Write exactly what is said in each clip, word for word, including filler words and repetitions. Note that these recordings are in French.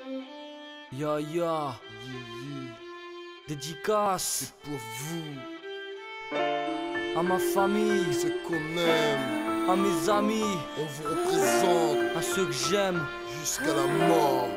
Ya ya, dédicace C'est pour vous, à ma famille, c'est qu'on aime. à mes amis, On vous représente à ceux que j'aime. jusqu'à la mort.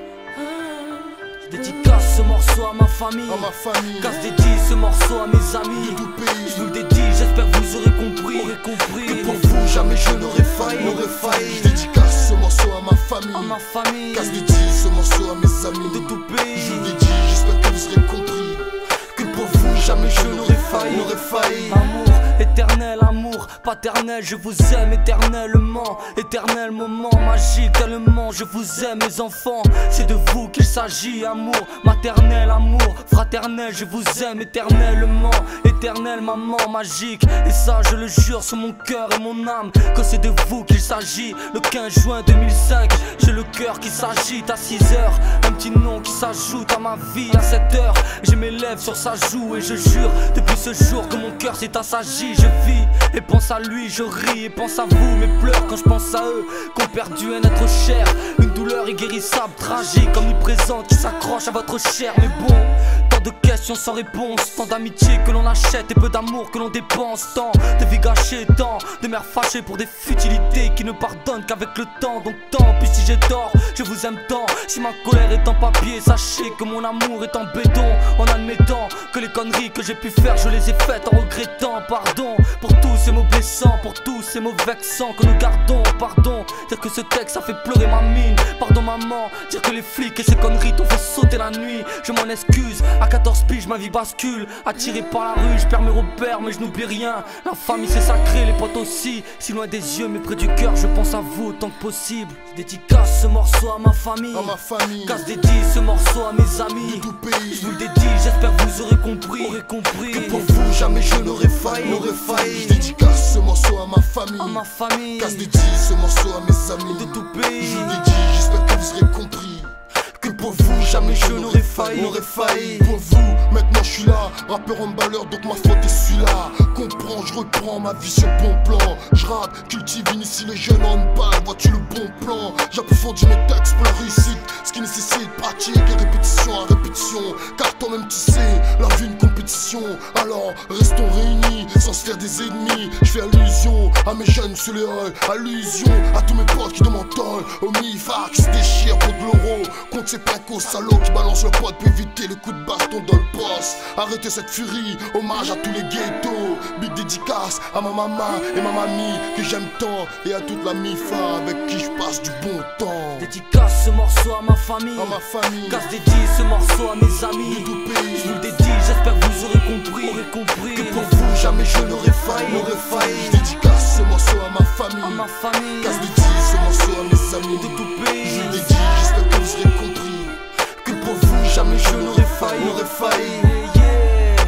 Je dédicace ce morceau à ma famille, À ma famille, casse dédie ce morceau à mes amis. de tout Je pays, vous le dédie, j'espère que vous aurez compris, aurez compris. que pour vous jamais je n'aurais failli, n'aurais failli. Je dédicace ce morceau à ma famille, À ma famille, casse dédie ce morceau à mes amis. de tout pays. Je vous dédie, j'espère que vous aurez compris, que pour vous jamais je n'aurais failli, n'aurais failli. Amour éternel, amour paternel, je vous aime éternellement. Éternel moment magique, tellement je vous aime mes enfants. C'est de vous qu'il s'agit, amour maternel, amour fraternel, je vous aime éternellement. Éternel maman magique, et ça je le jure sur mon cœur et mon âme, que c'est de vous qu'il s'agit. Le quinze juin deux mille cinq, j'ai le cœur qui s'agite à six heures. Un petit nom qui s'ajoute à ma vie à sept heures. J'ai mes lèvres sur sa joue et je jure depuis ce jour que mon cœur s'est assagi. Je vis et pense à lui, je ris et pense à vous, mais pleure quand je pense à eux qui ont perdu un être cher. Une douleur inguérissable, tragique, omniprésente qui s'accroche à votre chair. Mais bon, tant de questions sans réponse, tant d'amitié que l'on achète et peu d'amour que l'on dépense, tant de vie gâchée, tant de mères fâchées pour des futilités qui ne pardonnent qu'avec le temps. Donc tant pis si j'ai tort, je vous aime tant. Si ma colère est en papier, sachez que mon amour est en béton. En admettant que les conneries que j'ai pu faire, je les ai faites en regrettant. Pardon pour tous ces mots blessants, pour tous ces mots vexants que nous gardons. Pardon, dire que ce texte ça fait pleurer ma mine. Pardon maman, dire que les flics et ces conneries t'ont fait sauter la nuit. Je m'en excuse, à quatorze piges ma vie bascule. Attiré par la rue, je perds mes repères mais je n'oublie rien. La famille c'est sacré, les potes aussi. Si loin des yeux mais près du cœur, je pense à vous autant que possible. Je dédicace ce morceau à ma famille, À ma famille, casse dédie ce morceau à mes de amis. tout Je pays, vous le dédie, j'espère que vous aurez compris, aurez compris. que pour vous jamais je n'aurais failli, n'aurais failli. Je dédicace ce morceau à ma famille, À ma famille, casse dédie ce morceau à mes amis. de tout Je pays. vous dédie, j'espère que vous aurez compris, que pour vous jamais je n'aurais failli, n'aurais failli. Pour vous, maintenant je suis là, rappeur en balleur donc ma faute est celui-là. Comprends, je reprends ma vie sur bon plan. Je rappe, cultive, initie les jeunes en balle, vois-tu le bon plan. J'approfondis mes textes pour la réussite, ce qui nécessite pratique et répétition à répétition. Car toi-même tu sais, la vie une compétition. Alors restons réunis, sans se faire des ennemis. Je fais allusion à mes jeunes sous les halls, allusion à tous mes potes qui demandent au mi-fac qui se déchirent pour de l'euro. Contre ces placos salauds qui balancent leur pote pour éviter le coup de baston dans le poste. Arrêtez cette furie, hommage à tous les ghettos. Big dédicace à ma maman et ma mamie que j'aime tant, et à toute la mi-fa avec qui je passe du bon temps. Dédicace ce morceau à ma famille, À ma famille, casse dédie ce morceau à mes de amis. tout pays, Je vous le dédie, j'espère que vous aurez compris, aurez compris. que pour vous jamais je n'aurais failli, n'aurais failli. Je dédicace ce morceau à ma famille, À ma famille, casse dédie ce morceau à mes amis. de tout Je pays. vous dédie, j'espère que vous aurez compris, que pour vous jamais je n'aurais failli, n'aurais failli. Yeah, yeah.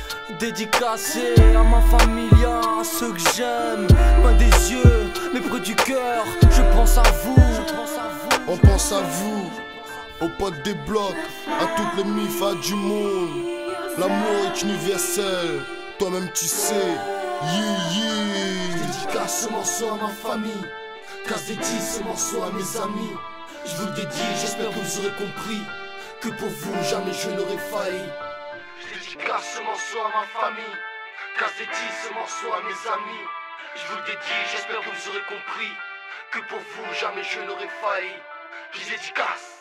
Dédicacé à ma famille, à ceux que j'aime, loin des yeux, mais près du cœur. Je pense à vous, je pense à vous. On pense à vous, aux potes des blocs, à toutes les mifas du monde. L'amour est universel, toi-même tu sais. Yeah, yeah. Dédicace ce morceau à ma famille, casse dédie ce morceau à mes amis. Je vous le dédie, j'espère que vous aurez compris, que pour vous jamais je n'aurais failli. Je dédicace ce morceau à ma famille, casse dédie ce morceau à mes amis. Je vous le dédie, j'espère que vous aurez compris, que pour vous jamais je n'aurais failli. Je dédicace.